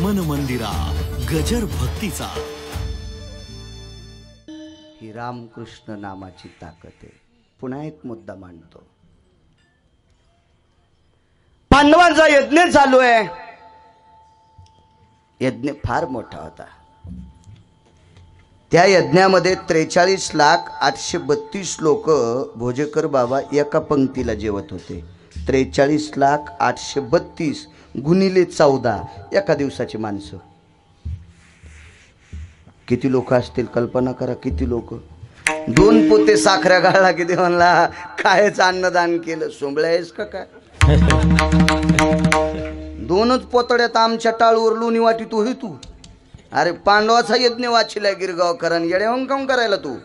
मन मंदिरा गजर भक्तीचा। ही रामकृष्ण नामाची ताकद आहे। पुन्हा एक मुद्दा मांडतो। पांडवांचा यज्ञ चालू आहे। यज्ञ फार मोठा होता। त्या यज्ञामध्ये 43,832 लोक भोजेकर बाबा एका पंक्तीला जेवत होते। 43,832 गुणिले 14 एका दिवसाची माणसं किती लोक असतील कल्पना करा। किती लोक। 2 पोते साखऱ्या गाळला किती म्हणला कायच अन्नदान केलं। सोंबळ्या आहेस का काय? 2च पोतड्यात आमच्या टाळूवर लोणी वाटी तू हे तू। अरे पांडवाचा यज्ञ वाचिलाय गिरगावकरांन येड्या काम करायला तू।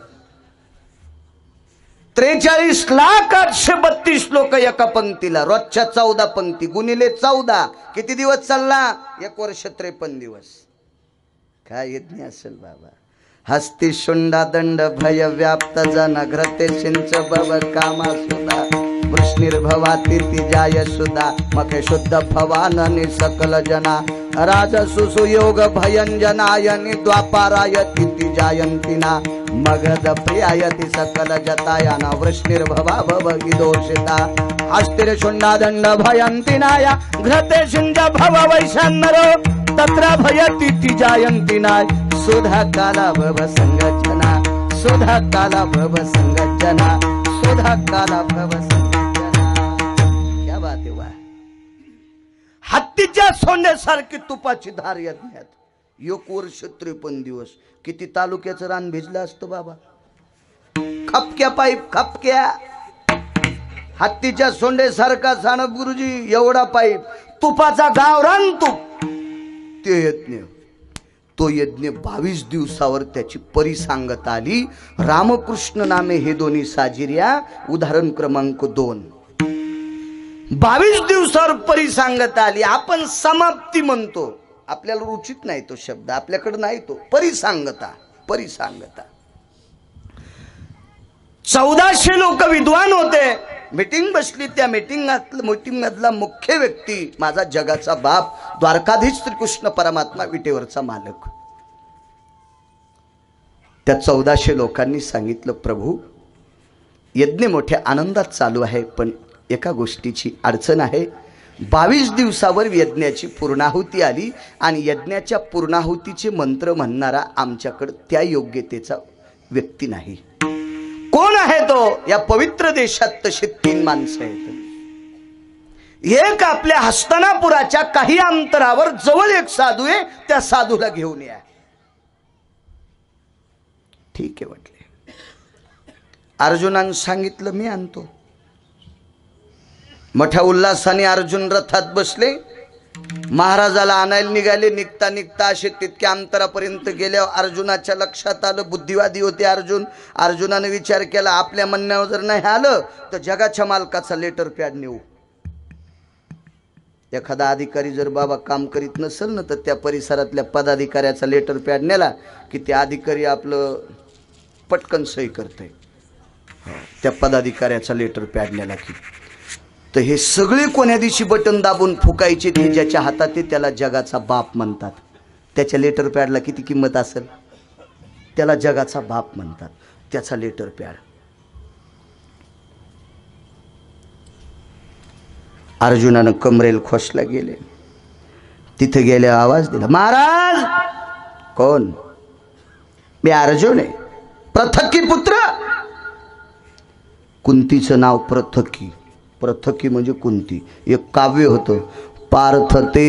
43,832 लोक एका पंक्तीला। रोजच्या 14 पंक्ती गुणिले 14 किती दिवस चालला? 1 वर्ष 53 दिवस। काय यज्ञ असेल बाबा। हस्ती शुंडा दंड भय व्याप्त जन घ्रते सिंच बब कामा सुदा वृष्णिर्भवा तिथि जाय सुदा मखे शुद्ध भवाननि सकल जना राजसु सुयोग भयंजनायनि द्वापाराय तिथि जायंतिना मगध प्रियायति सकल जतायना वृष्णिर्भवा भवगिदोषिता हस्तिर शुंडा दंड भयंतिनाय घ्रते सिंच भव वैशन्नरो तत्र भयति जायंतिना सुधा काला भव संगजना सुधा काला भव संगजना सुधा काला भव संगजना। क्या बात आहे वा। हत्तीच्या सोंड्यासारखी तुपाची धार यज्ञात 1 वर्ष 53 दिवस। किती तालुक्याचं रान भिजलं असतं बाबा। खपक्या पाईप खपक्या। हत्तीच्या सोंड्यासारखा सानप गुरुजी एवढा पाईप तुपाचा गावरान तूप। ते यज्ञ तो यज्ञ 22 दिवसावर त्याची परिसांगता आली। रामकृष्ण नामे हे दोन्ही साजिर्या। उदाहरण क्रमांक 2 22 दिवसावर परिसांगता आली। आपण समाप्ती म्हणतो। आपल्याला रुचित नाही तो शब्द। आपल्याकडे नाही तो परिसांगता। परिसांगता 1400 लोक विद्वान होते। मीटिंग बसली। त्या मीटिंग मधला मुख्य व्यक्ती माझा जगाचा बाप द्वारकाधीश श्रीकृष्ण परमात्मा विटेवरचा मालक। त्या 1400 लोकांनी सांगितलं प्रभू यज्ञ मोठ्या आनंदात चालू आहे पण एका गोष्टीची अडचण आहे। 22 दिवसावर यज्ञाची पूर्णाहुती आली आणि यज्ञाच्या पूर्णाहुतीचे मंत्र म्हणणारा आमच्याकडे त्या योग्यतेचा व्यक्ती नाही। कोण आहे तो? या पवित्र देशात तशी 3 माणसं आहेत। एक आपल्या हस्तिनापुराच्या काही अंतरावर जवळ एक साधू आहे। त्या साधूला घेऊन या। ठीक आहे म्हटले। अर्जुनानं सांगितलं मी आणतो। मोठ्या उल्हासाने अर्जुन रथात बसले। महाराजाला आणायला निघाले। निघता निघता असे तितक्या अंतरापर्यंत गेल्यावर अर्जुनाच्या लक्षात आलं बुद्धिवादी होते अर्जुन। अर्जुनाने विचार केला आपल्या म्हणण्यावर जर नाही आलं तर जगाच्या मालकाचा लेटर पॅड नेऊ। एखादा अधिकारी जर बाबा काम करीत नसेल ना तर त्या परिसरातल्या पदाधिकाऱ्याचा लेटर पॅड नेला की त्या अधिकारी आपलं पटकन सही करते। त्या पदाधिकाऱ्याचा लेटर पॅड नेला की तर हे सगळे कोण्या दिवशी बटन दाबून फुकायचे ते ज्याच्या हातात आहे त्याला जगाचा बाप म्हणतात। त्याच्या लेटर पॅडला किती किंमत असेल? त्याला जगाचा बाप म्हणतात। त्याचा लेटर पॅड। अर्जुनानं कमरेल खोसला गेले। तिथे गेले आवाज दिला महाराज। कोण? मी अर्जुन आहे पृथ्वी पुत्र। कुंतीचं नाव पृथ्वी। पृथ्वी म्हणजे कुंती। एक काव्य होतं पार्थते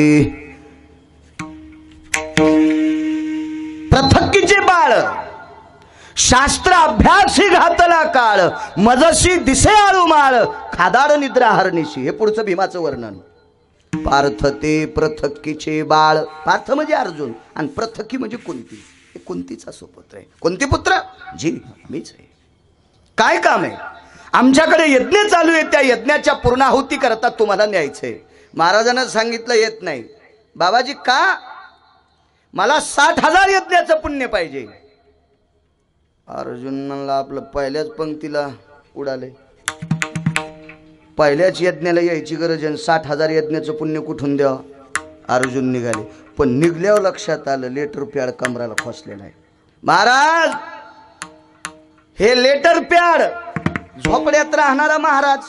पृथ्वीचे बाळ शास्त्र अभ्यासी घातला काळ मजशी दिसे आळुमाळ खादाड निद्रा हरणीशी। हे पुढचं भीमाचं वर्णन। पार्थते पृथ्वीचे बाळ। पार्थ म्हणजे अर्जुन आणि पृथ्वी म्हणजे कुंती। हे कुंतीचा सुपुत्र आहे। कुंती पुत्र जी मीच आहे। काय काम आहे? आमच्याकडे यज्ञ चालू आहे। त्या यज्ञाच्या पूर्णाहुती करता तुम्हाला न्यायचंय। महाराजांना सांगितलं येत नाही। बाबाजी का? मला 60,000 यज्ञाचं पुण्य पाहिजे। अर्जुनाला आपलं पहिल्याच पंक्तीला उडाले। पहिल्याच यज्ञाला यायची गरज आहे। 60,000 यज्ञाचं पुण्य कुठून द्यावं? अर्जुन निघाले, पण निघल्यावर लक्षात आलं लेटर पॅड कमराला खोसलेला आहे. महाराज, हे लेटर पॅड झोपड्यात राहणारा महाराज,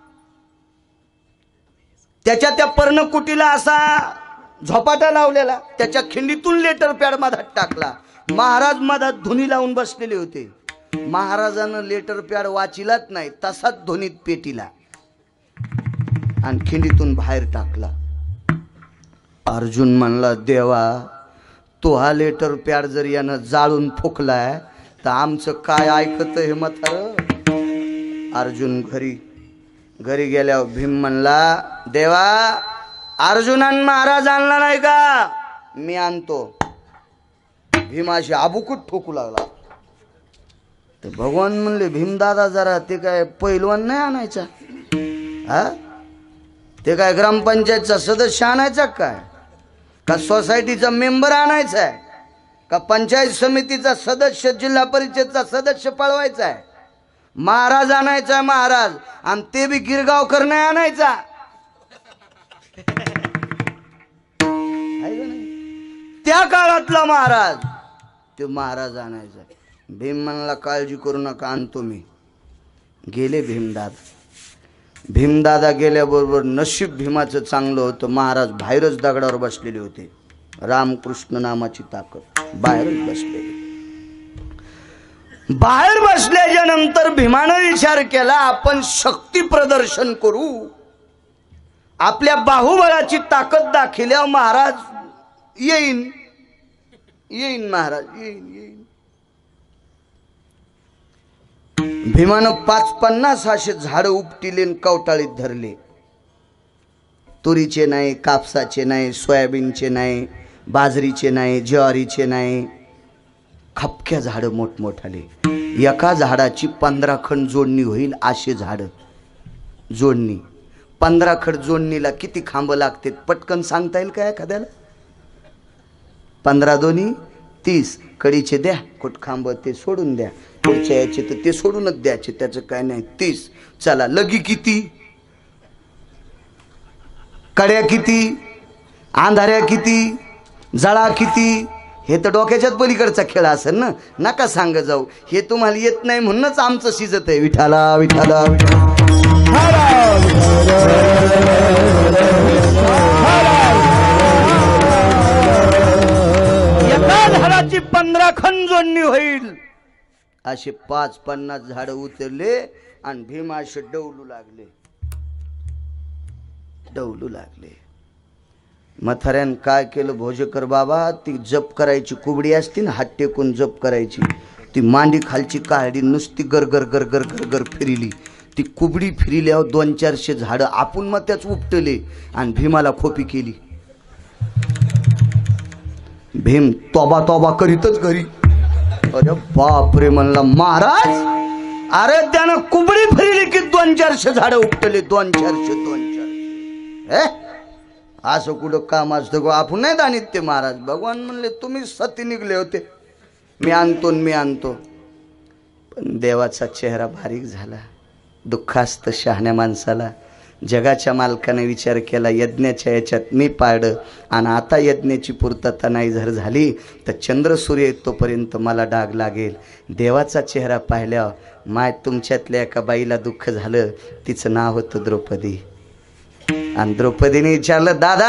त्याच्या त्या पर्णकुटीला असा झोपाटा लावलेला, त्याच्या खिंडीतून लेटर पॅड मधात टाकला. महाराज मधात धुनी लावून बसलेले होते. महाराजानं लेटर पॅड वाचिलाच नाही, तसाच धुनीत पेटीला आणि खिंडीतून बाहेर टाकला. अर्जुन म्हणला, देवा, तो हा लेटर पॅड जर यानं जाळून फुकलाय तर आमचं काय ऐकत हे म्हातार. अर्जुन घरी गेल्यावर भीम म्हणला, देवा, अर्जुनान महाराज आणला नाही का? मी आणतो. भीमाशी आबुकूट ठोकू लागला. तर भगवान म्हणले, भीमदादा जरा ते काय पैलवान नाही आणायचा, हा? ते काय ग्रामपंचायतचा सदस्य आणायचा काय? का सोसायटीचा मेंबर आणायचा आहे? का पंचायत समितीचा सदस्य, जिल्हा परिषदचा सदस्य पळवायचा आहे? महाराज आणायचा, महाराज. आणि ते बी गिरगावकर नाही आणायचा. त्या काळातला महाराज, तो महाराज आणायचा. भीम म्हणला, काळजी करू नका, आणतो मी. गेले भीमदादा गेल्याबरोबर नशीब भीमाचं चांगलं होतं. महाराज बाहेरच दगडावर बसलेले होते. रामकृष्ण नामाची ताकद, बाहेरच बसलेले. बाहेर बसल्याच्या नंतर भीमानं विचार केला, आपण शक्ती प्रदर्शन करू. आपल्या बाहुबळाची ताकद दाखवल्यावर महाराज येईन महाराज येईन. भीमानं 50 असे झाड उपटिले, कवटाळीत धरले. तुरीचे नाही, कापसाचे नाही, सोयाबीनचे नाही, बाजरीचे नाही, ज्वारीचे नाही, खपक्या झाडं मोठमोठाले. एका झाडाची 15 खण जोडणी होईल असे झाड जोडणी. 15 खण जोडणीला किती खांब लागते पटकन सांगता येईल का एखाद्याला? 15 दोन्ही 30. कडीचे द्या कुठ खांब, ते सोडून द्या. पुढच्या याचे तर ते सोडूनच द्यायचे, त्याचं काय नाही. 30. चला, लगी किती, कड्या किती, अंधाऱ्या किती, जळा किती, हे तर डोक्याच्याच पलीकडचा खेळ असेल ना. नका सांग जाऊ, हे तुम्हाला येत नाही म्हणूनच आमचं शिजत आहे. विठाला विठाला एका झाडाची 15 खण जोडणी होईल असे 50 झाड उतरले आणि भीमा असे डवलू लागले. म्हाताऱ्यान काय केलं, भोजेकर बाबा, ती जप करायची कुबडी असती ना, हात टेकून जप करायची, ती मांडी खालची काढली, नुसती गरगर गरगर गरगर फिरिली. ती कुबडी फिरिल्यावर 200-400 झाडं आपण मग त्याच उपटले आणि भीमाला खोपी केली. भीम तोबा करीतच घरी. अरे बापरे म्हणला महाराज, अरे त्यानं कुबडी फिरली की 200-400 झाडं उपटले. 200-400 असं कुठं काम असतं गो, आपण नाही दाणीत ते महाराज. भगवान म्हणले, तुम्ही सती निघले होते, मी आणतो. पण देवाचा चेहरा बारीक झाला. दुःख असतं शहाण्या माणसाला. जगाच्या मालकाने विचार केला, यज्ञाच्या याच्यात मी पाडं आणि आता यज्ञाची पूर्तता नाही जर झाली तर चंद्र सूर्य येतोपर्यंत मला डाग लागेल. देवाचा चेहरा पाहिल्यावर माय तुमच्यातल्या एका बाईला दुःख झालं, तिचं नाव होतं द्रौपदी. आणि द्रौपदीने विचारलं, दादा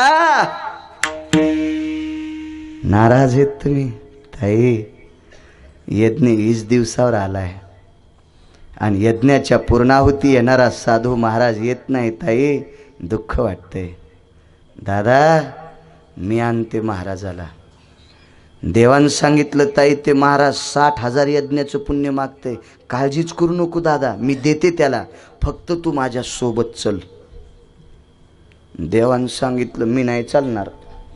नाराज आहेत तुम्ही? ताई, यज्ञ 20 दिवसावर आलाय आणि यज्ञाच्या पूर्णाहुती येणारा साधू महाराज येत नाही ताई, दुःख वाटतंय. दादा मी आणते महाराजाला. देवानं सांगितलं, ताई ते महाराज 60,000 यज्ञाचं पुण्य मागते, काळजीच करू नको दादा, मी देते त्याला, फक्त तू माझ्या सोबत चल. देवानं सांगितलं, मी नाही चालणार.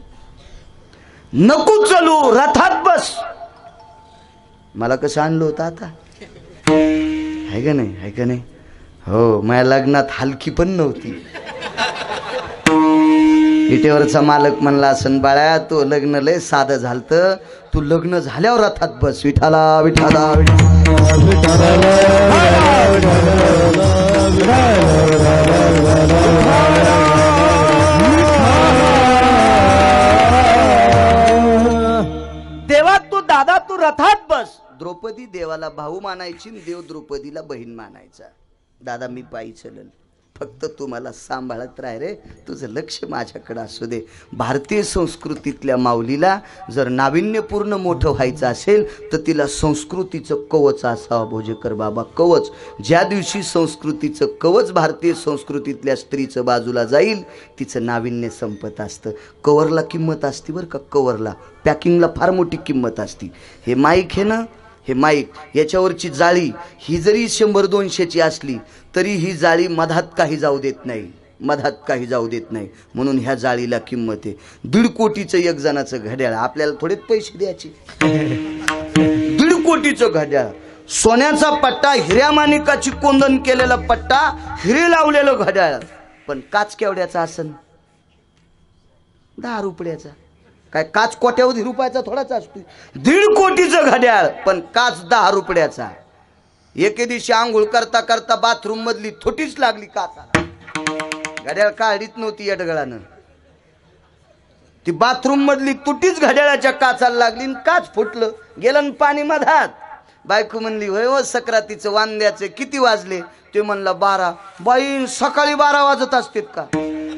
नको चलू, रथात बस. मला कसं आणलं होतं आता, आहे का नाही? हो, माझ्या लग्नात हलकी पण नव्हती. इटेवरचा मालक म्हणला, असन बाळ्या तू लग्न लय साधं झालतं, तू लग्न झाल्यावर रथात बस. विठाला विठाला विठाला. भाऊ मानायची, देव द्रौपदीला बहीण मानायचा. दादा मी पायी चलल, फक्त तू मला सांभाळत राह रे, तुझं लक्ष माझ्याकडे असू दे. भारतीय संस्कृतीतल्या माऊलीला जर नाविन्यपूर्ण मोठं व्हायचं असेल तर तिला संस्कृतीचं कवच असावं. भोजेकर बाबा, कवच. ज्या दिवशी संस्कृतीचं कवच भारतीय संस्कृतीतल्या स्त्रीचं बाजूला जाईल, तिचं नाविन्य संपत असतं. कवरला किंमत असते बरं का, कवरला, पॅकिंगला फार मोठी किंमत असते. हे माईक आहे ना, हे माईक, याच्यावरची जाळी ही जरी 100-200ची असली तरी ही जाळी मधात काही जाऊ देत नाही, मधात काही जाऊ देत नाही. म्हणून ह्या जाळीला किंमत आहे. 1.5 कोटीचं एक जणाचं घड्याळ, आपल्याला थोडेच पैसे द्यायचे. 1.5 कोटीचं घड्याळ, सोन्याचा पट्टा, हिऱ्या माणिकाची कोंदण केलेला पट्टा, हिरे लावलेलं घड्याळ. पण काच केवढ्याचा असन? 10 रुपयाचा. काय काच कोट्यावधी रुपयाचा थोडाच असतो? 1.5 कोटीचं घड्याळ, पण काच 10 रुपयाचा. एके दिवशी आंघोळ करता करता बाथरूम मधली थोटीच लागली काचा. घड्याळ काढीत नव्हती येडगळानं, ती बाथरूम मधली तुटीच घड्याळाच्या काचाला लागली, काच फुटलं, गेलं पाणी मधात. बायको म्हणली, होय हो सक्रातीचं वांद्याचे किती वाजले? ते म्हणला 12. बाई, सकाळी 12 वाजत असतात का?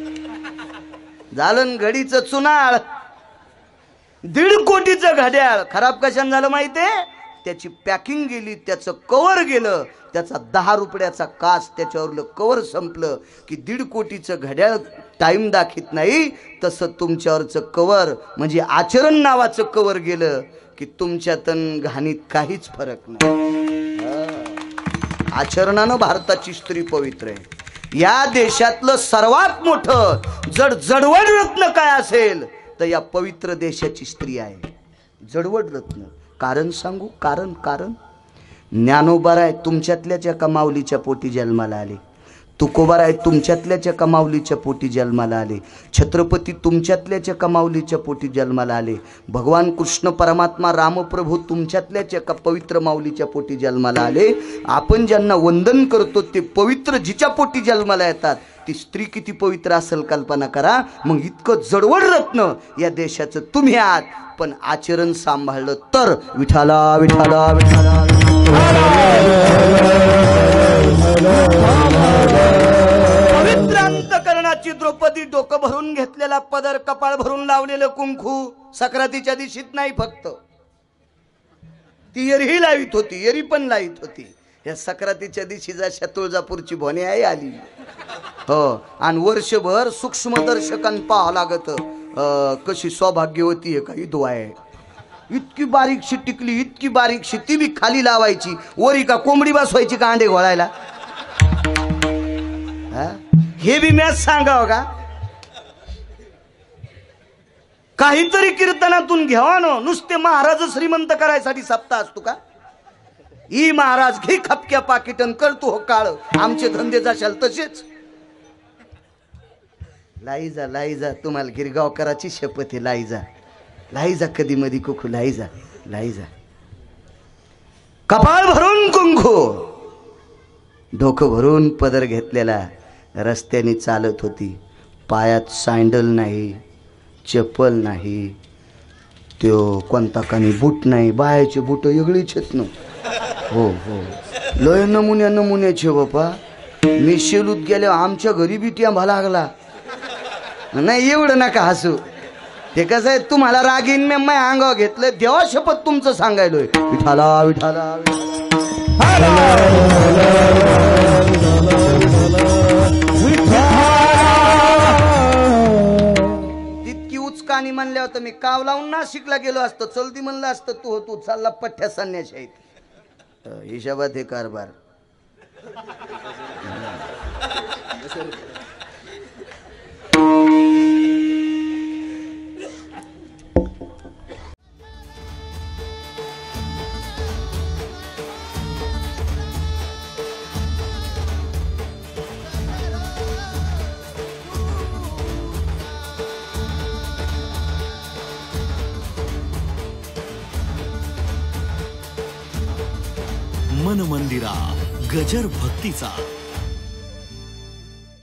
झालं घडीचं चुनाळ. 1.5 कोटीचं घड्याळ खराब कशाने झालं माहितीये? त्याची पॅकिंग गेली, त्याचं कवर गेलं, त्याचा 10 रुपयाचा काच, त्याच्यावरलं कवर संपलं. की 1.5 कोटीचं घड्याळ टाइम दाखवत नाही, तसं तुमच्यावरचं कवर म्हणजे आचरण नावाचं कवर गेलं की तुमच्यातन घाणीत काहीच फरक नाही. आचरणानं भारताची स्त्री पवित्र आहे. या देशातलं सर्वात मोठं जडवड रत्न काय असेल तर या पवित्र देशाची स्त्री आहे. जडवड रत्न. कारण सांगू? कारण ज्ञानोबाराय तुमच्यातल्याच एका माऊलीच्या पोटी जन्माला आले. तुकोबाराय तुमच्यातल्याच एका माऊलीच्या पोटी जन्माला आले. छत्रपती तुमच्यातल्याच एका माऊलीच्या पोटी जन्माला आले. भगवान कृष्ण परमात्मा रामप्रभू तुमच्यातल्याच एका पवित्र माऊलीच्या पोटी जन्माला आले. आपण ज्यांना वंदन करतो ते पवित्र जिच्या पोटी जन्माला येतात, ती स्त्री किती पवित्र असेल कल्पना करा. मग इतकं जडवड रत्न या देशाचं तुम्ही आहात. पण आचरण सांभाळलं तर विठाला विठाला विठाला. पवित्र अंतकरणाची द्रौपदी, डोकं भरून घेतलेला पदर, कपाळ भरून लावलेलं कुंकू, सक्रातीच्या दिवशीत नाही फक्त, ती एरही लावित होती, एरी पण लावित होती. या सक्रातीच्या दिवशी जशा तुळजापूरची भोने आई आली हो, आणि वर्षभर सूक्ष्मदर्शकांना पाहावं लागत कशी सौभाग्यवती आहे काही दुआ आहे. इतकी बारीकशी टिकली, इतकी बारीकशी, ती बी खाली लावायची. वरी का कोंबडी बसवायची का अंडे घोळायला? हे बी मॅच सांगावं का? काहीतरी कीर्तनातून घ्यावा ना. नुसते महाराज श्रीमंत करायसाठी सप्ताह असतो का? ई महाराज घे खपक्या पाकिटन करतो हो काळ, आमचे धंदे जाशाल तसेच. लाईजा लाईजा, तुम्हाला गिरगावकराची शपथ आहे. लाईजा लाईजा, कधी मधी कुखू लाईजा लाईजा. कपाळ भरून कुंकू, डोकं भरून पदर घेतलेला, रस्त्याने चालत होती. पायात सँडल नाही, चप्पल नाही, त्यो कोणता कानी बूट नाही. बायाचे बूट वेगळीच आहेत ना. हो हो, लय नमुन्याचे बापा. मी शेलूत गेले, आमच्या घरी बी ट्याभा लागला. नाही एवढं नका हसू. ते कसं आहे, तुम्हाला रागीन मी माय अंगावर घेतलं, देवा शपथ तुमचं सांगायलोय. विठाला विठाला. तितकी उचकानी म्हणल्या होतं, मी काव लावून नाशिकला गेलो असतो. चलती म्हणलं असतं तू तू चालला पठ्ठ्या संन्याशी आहेत. हिशाबात हे कारभार. मन मंदिरा गजर भक्तीचा.